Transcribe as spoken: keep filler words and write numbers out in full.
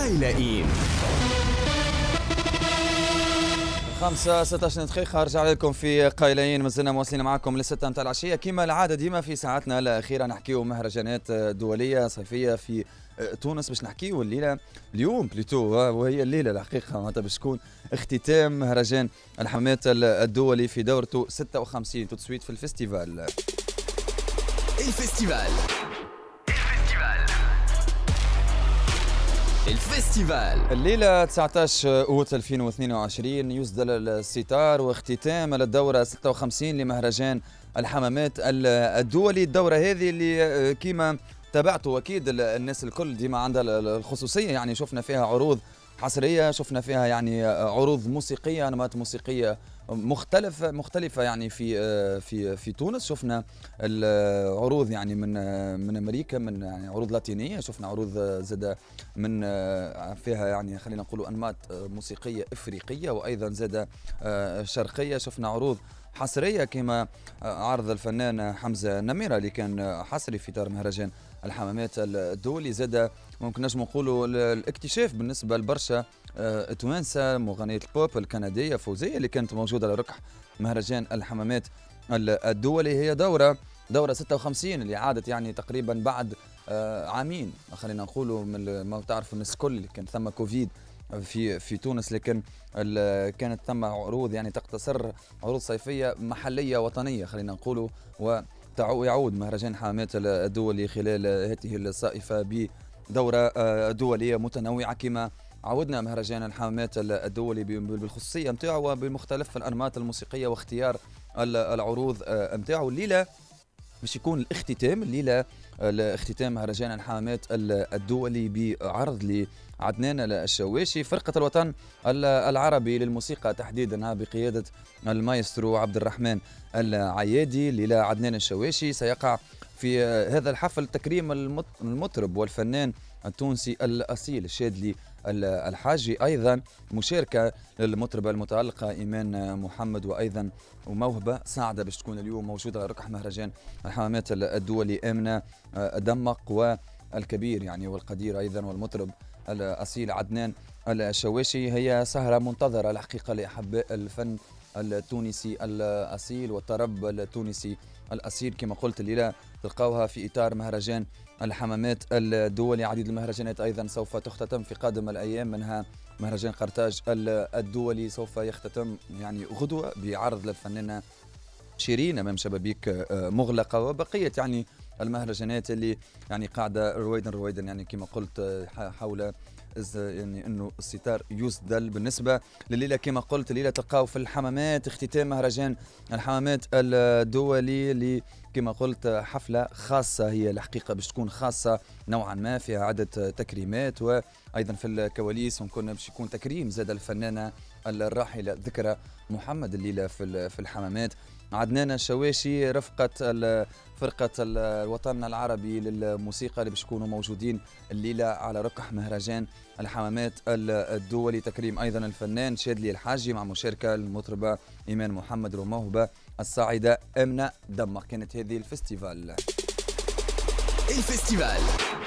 قايلين. خمسة ستة عشر دقيقة رجع لكم في قايلين، مازلنا مواصلين معكم للستة متاع العشية كما العادة ديما في ساعتنا الأخيرة نحكيو مهرجانات دولية صيفية في تونس. باش نحكيو الليلة اليوم بليتو وهي الليلة الحقيقة معناتها باش تكون اختتام مهرجان الحمامات الدولي في دورته ستة وخمسين تسويت في الفستيفال. الفستيفال الفستيفال الليلة تسعة عشر أوت ألفين واثنين وعشرين يسدل الستار واختتام الدورة ستة وخمسين لمهرجان الحمامات الدولي. الدورة هذه اللي كيما تابعتوا أكيد الناس الكل ديما عندها الخصوصية، يعني شفنا فيها عروض حصرية، شفنا فيها يعني عروض موسيقية، أنماط موسيقية مختلفة مختلفة يعني في في في تونس. شفنا العروض يعني من من أمريكا، من يعني عروض لاتينية، شفنا عروض زاد من فيها يعني خلينا نقولوا أنماط موسيقية إفريقية وأيضا زاد شرقية. شفنا عروض حصرية كما عرض الفنان حمزة نميرة اللي كان حصري في دار مهرجان الحمامات الدولي. زاد ممكن نجم نقولوا الاكتشاف بالنسبة لبرشا توانسة، مغنية البوب الكندية فوزية اللي كانت موجودة على ركح مهرجان الحمامات الدولي. هي دورة دورة ستة وخمسين اللي عادت يعني تقريبا بعد عامين خلينا نقولوا من ما تعرف الناس الكل اللي كان ثم كوفيد في في تونس، لكن كانت ثم عروض يعني تقتصر عروض صيفية محلية وطنية خلينا نقولوا، ويعود مهرجان الحمامات الدولي خلال هذه الصائفة بدورة دولية متنوعة كما عودنا مهرجان الحمامات الدولي بالخصوصية نتاعو وبمختلف الأنماط الموسيقية واختيار العروض نتاعو. الليلة باش يكون الاختتام، الليلة الاختتام مهرجان الحمامات الدولي بعرض لعدنان الشواشي، فرقة الوطن العربي للموسيقى تحديدا بقيادة المايسترو عبد الرحمن العيادي. الليلة عدنان الشواشي سيقع في هذا الحفل تكريم المطرب والفنان التونسي الأصيل الشادلي الحاجي، أيضا مشاركة للمطربة المتألقة إيمان محمد وأيضا وموهبة ساعدة باش تكون اليوم موجودة على ركح مهرجان الحمامات الدولي آمنة دمق والكبير يعني والقدير أيضا والمطرب الأصيل عدنان الشواشي. هي سهرة منتظرة الحقيقة لأحباء الفن التونسي الأصيل والطرب التونسي الأصيل. كما قلت الليلة تلقاوها في إطار مهرجان الحمامات الدولي. عديد المهرجانات أيضا سوف تختتم في قادم الأيام، منها مهرجان قرطاج الدولي سوف يختتم يعني غدوة بعرض للفنانة شيرين أمام شبابيك مغلقة، وبقية يعني المهرجانات اللي يعني قاعدة رويدا رويدا يعني كما قلت حول يعني انه الستار يسدل. بالنسبه لليله كما قلت الليله تلقاو في الحمامات اختتام مهرجان الحمامات الدولي اللي كما قلت حفله خاصه، هي الحقيقه باش تكون خاصه نوعا ما، فيها عده تكريمات وايضا في الكواليس ممكن باش يكون تكريم زاد الفنانه الراحله ذكرى محمد الليله في في الحمامات. عدنان الشواشي رفقة فرقة الوطن العربي للموسيقى اللي باش يكونوا موجودين الليلة على ركح مهرجان الحمامات الدولي، تكريم أيضا الفنان شادلي الحاجي مع مشاركة المطربة إيمان محمد وموهبة الصاعدة آمنة دمق. كانت هذه الفستيفال الفستيفال